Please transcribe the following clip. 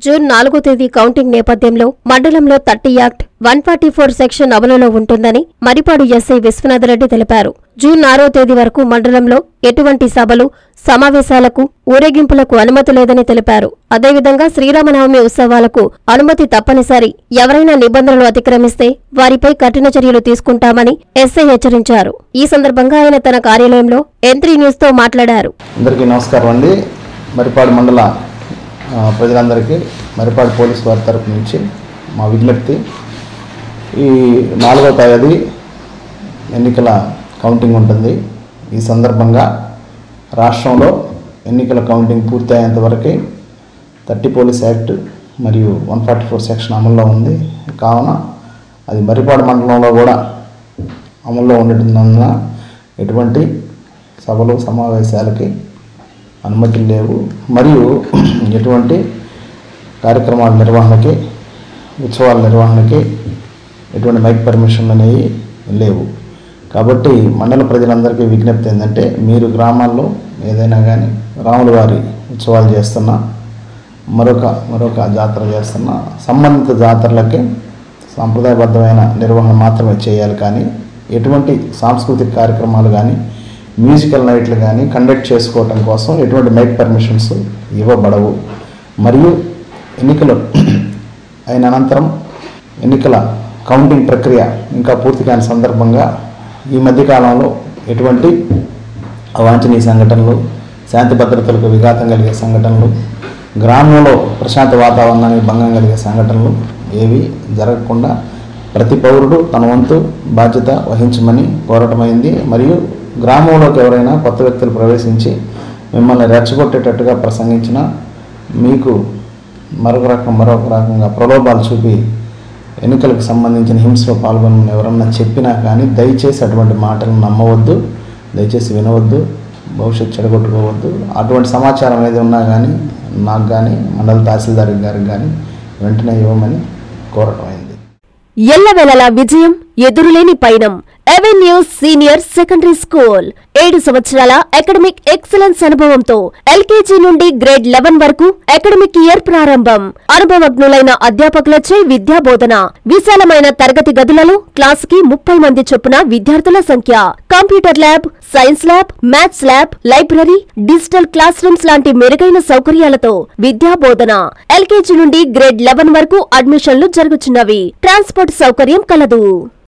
June 4వ తేదీ counting నేపథ్యంలో మండలంలో 30 యాక్ట్ 144 సెక్షన్ అమలులో ఉంటుందని మరిపాడు ఎస్ఐ విశ్వనాథరెడ్డి తెలిపారు. జూన్ 6వ తేదీ వరకు మండలంలో ఎటువంటి సభలు, సమావేశాలకు, ఊరేగింపులకు అనుమతి లేదని తెలిపారు. అదేవిధంగా శ్రీరామనవమి ఉత్సవాలకు అనుమతి తప్పనిసరి. ఎవరైనా నిబంధనలు అతిక్రమిస్తే వారిపై కఠిన చర్యలు తీసుకుంటామని ఎస్ఐ హెచ్చరించారు. ఈ సందర్భంగా ఆయన తన కార్యాలయంలో N3 న్యూస్ తో మాట్లాడారు. అందరికీ నమస్కారం అండి. మరిపాడు మండల ప్రజలందరికీ మరిపాడు పోలీసు వారి తరపు నుంచి మా విజ్ఞప్తి, ఈ 4వ తేదీ ఎన్నికల కౌంటింగ్ ఉంటుంది. ఈ సందర్భంగా రాష్ట్రంలో ఎన్నికల కౌంటింగ్ పూర్తి అయ్యేంత వరకే 30 పోలీస్ యాక్ట్ మరియు 144 సెక్షన్ అమల్లో ఉంది. కావున అది మరిపాడు మండలంలో కూడా అమల్లో ఉండటందున ఎటువంటి సభలు, సమావేశాలకి అనుమతులు లేవు. మరియు ఎటువంటి కార్యక్రమాల నిర్వహణకి, ఉత్సవాల నిర్వహణకి ఎటువంటి మైక్ పర్మిషన్లు అనేవి లేవు. కాబట్టి మండల ప్రజలందరికీ విజ్ఞప్తి ఏంటంటే, మీరు గ్రామాల్లో ఏదైనా కానీ రాముల వారి ఉత్సవాలు చేస్తున్నా, మరొక జాతర చేస్తున్నా, సంబంధిత జాతరలకి సాంప్రదాయబద్ధమైన నిర్వహణ మాత్రమే చేయాలి. కానీ ఎటువంటి సాంస్కృతిక కార్యక్రమాలు కానీ, మ్యూజికల్ నైట్లు కానీ కండక్ట్ చేసుకోవటం కోసం ఎటువంటి మైక్ పర్మిషన్స్ ఇవ్వబడవు. మరియు ఎన్నికలు అయిన అనంతరం ఎన్నికల కౌంటింగ్ ప్రక్రియ ఇంకా పూర్తి కాని సందర్భంగా ఈ మధ్యకాలంలో ఎటువంటి అవాంఛనీయ సంఘటనలు, శాంతి భద్రతలకు విఘాతం కలిగే సంఘటనలు, గ్రామంలో ప్రశాంత వాతావరణానికి భంగం కలిగే సంఘటనలు ఏవి జరగకుండా ప్రతి పౌరుడు తన వంతు బాధ్యత వహించమని కోరటమైంది. మరియు గ్రామంలోకి ఎవరైనా కొత్త వ్యక్తులు ప్రవేశించి మిమ్మల్ని రెచ్చగొట్టేటట్టుగా ప్రసంగించినా, మీకు మరొక రకంగా ప్రలోభాలు చూపి ఎన్నికలకు సంబంధించిన హింసలో పాల్గొనమని ఎవరన్నా చెప్పినా కానీ దయచేసి అటువంటి మాటలను నమ్మవద్దు, దయచేసి వినవద్దు, భవిష్యత్తు చెడగొట్టుకోవద్దు. అటువంటి సమాచారం ఏది ఉన్నా కానీ నాకు కానీ మండల తహసీల్దార్ గారికి కానీ వెంటనే ఇవ్వమని కోరటమైంది. ఎల్లవేళలా విజయం, ఎదురులేని పయనం. అవెన్యూస్ సీనియర్ సెకండరీ స్కూల్ 7 సంవత్సరాల అకాడమిక్ ఎక్సలెన్స్ అనుభవంతో ఎల్కేజీ నుండి గ్రేడ్ 11 వరకు అకాడమిక్ ఇయర్ ప్రారంభం. అనుభవజ్ఞులైన అధ్యాపకులచే విద్యా బోధన. విశాలమైన తరగతి గదులలో క్లాస్ కి 30 మంది చొప్పున విద్యార్థుల సంఖ్య. Computer lab, science lab, maths lab, library, digital class rooms లాంటి మెరుగైన సౌకర్యాలతో విద్యా బోధన. ఎల్కేజీ నుండి గ్రేడ్ 11 వరకు అడ్మిషన్లు జరుగుతున్నవి. ట్రాన్స్పోర్ట్ సౌకర్యం కలదు.